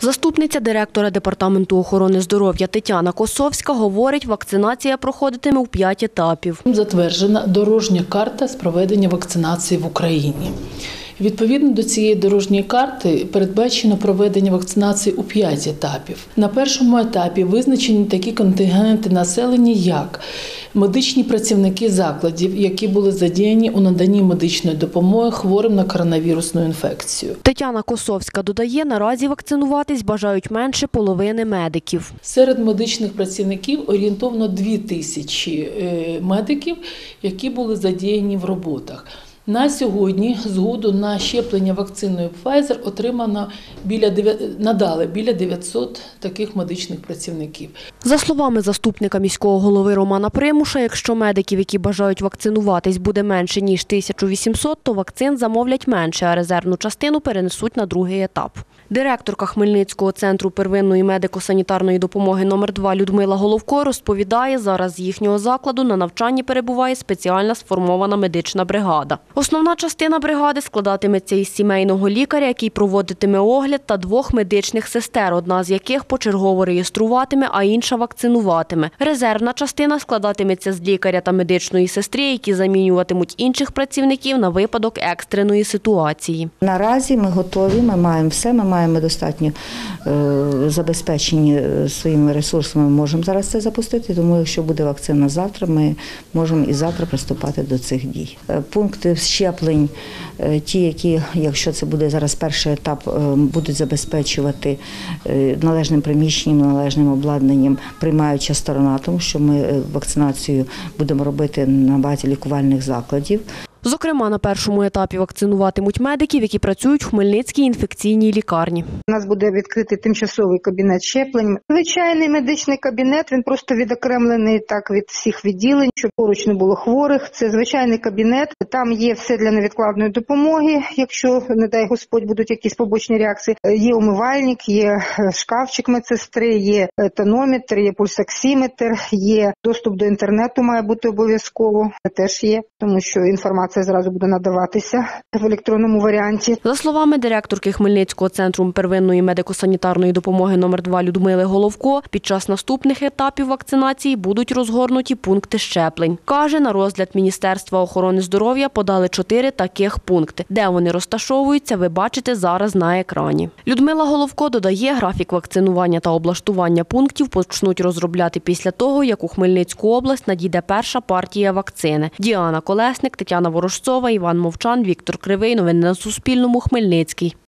Заступниця директора Департаменту охорони здоров'я Тетяна Косовська говорить, вакцинація проходитиме у 5 етапів. Затверджена дорожня карта з проведення вакцинації в Україні. Відповідно до цієї дорожньої карти передбачено проведення вакцинації у 5 етапів. На першому етапі визначені такі контингенти населення, як медичні працівники закладів, які були задіяні у наданні медичної допомоги хворим на коронавірусну інфекцію. Тетяна Косовська додає, наразі вакцинуватись бажають менше половини медиків. Серед медичних працівників орієнтовно 2000 медиків, які були задіяні в роботах. На сьогодні згоду на щеплення вакциною Pfizer надали біля 900 таких медичних працівників. За словами заступника міського голови Романа Примуша, якщо медиків, які бажають вакцинуватись, буде менше, ніж 1800, то вакцин замовлять менше, а резервну частину перенесуть на другий етап. Директорка Хмельницького центру первинної медико-санітарної допомоги номер 2 Людмила Головко розповідає, зараз з їхнього закладу на навчанні перебуває спеціальна сформована медична бригада. Основна частина бригади складатиметься із сімейного лікаря, який проводитиме огляд, та 2 медичних сестер, одна з яких почергово реєструватиме, а інша вакцинуватиме. Резервна частина складатиметься з лікаря та медичної сестри, які замінюватимуть інших працівників на випадок екстреної ситуації. Наразі ми готові, ми маємо все, ми маємо достатньо забезпечені своїми ресурсами, ми можемо зараз це запустити, тому якщо буде вакцина завтра, ми можемо і завтра приступати до цих дій. Пункти щеплень, ті, які, якщо це буде зараз перший етап, будуть забезпечувати належним приміщенням, належним обладнанням приймаюча сторона, тому що ми вакцинацію будемо робити на базі лікувальних закладів. Зокрема, на першому етапі вакцинуватимуть медиків, які працюють в Хмельницькій інфекційній лікарні. У нас буде відкритий тимчасовий кабінет щеплень. Звичайний медичний кабінет, він просто відокремлений так від всіх відділень, щоб поруч не було хворих. Це звичайний кабінет, там є все для невідкладної допомоги, якщо, не дай Господь, будуть якісь побочні реакції. Є умивальник, є шкафчик медсестри, є тонометр, є пульсоксиметр, є доступ до інтернету має бути обов'язково. Це теж є, тому що інформація зразу буде надаватися в електронному варіанті. За словами директорки Хмельницького центру первинної медико-санітарної допомоги номер 2 Людмили Головко, під час наступних етапів вакцинації будуть розгорнуті пункти щеплень. Каже, на розгляд Міністерства охорони здоров'я подали 4 таких пункти. Де вони розташовуються, ви бачите зараз на екрані. Людмила Головко додає, графік вакцинування та облаштування пунктів почнуть розробляти після того, як у Хмельницьку область надійде перша партія вакцини. Діана Колесник, Тетяна Ворожцова, Іван Мовчан, Віктор Кривий. Новини на Суспільному. Хмельницький.